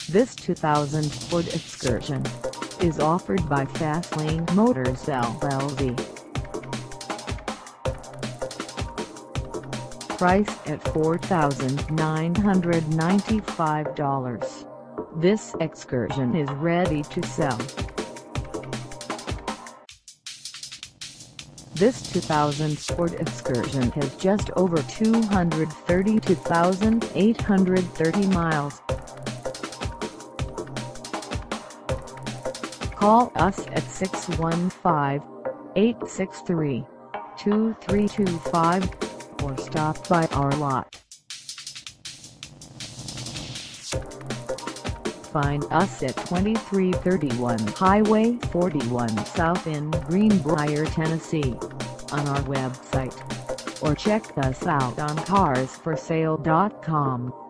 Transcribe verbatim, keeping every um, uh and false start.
This two thousand Ford Excursion is offered by Fastlane Motors L L C. Priced at four thousand nine hundred ninety-five dollars, this Excursion is ready to sell. This two thousand Ford Excursion has just over two hundred thirty-two thousand eight hundred thirty miles. Call us at six one five, eight six three, two three two five or stop by our lot. Find us at twenty-three thirty-one Highway forty-one South in Greenbrier, Tennessee, on our website, or check us out on cars for sale dot com.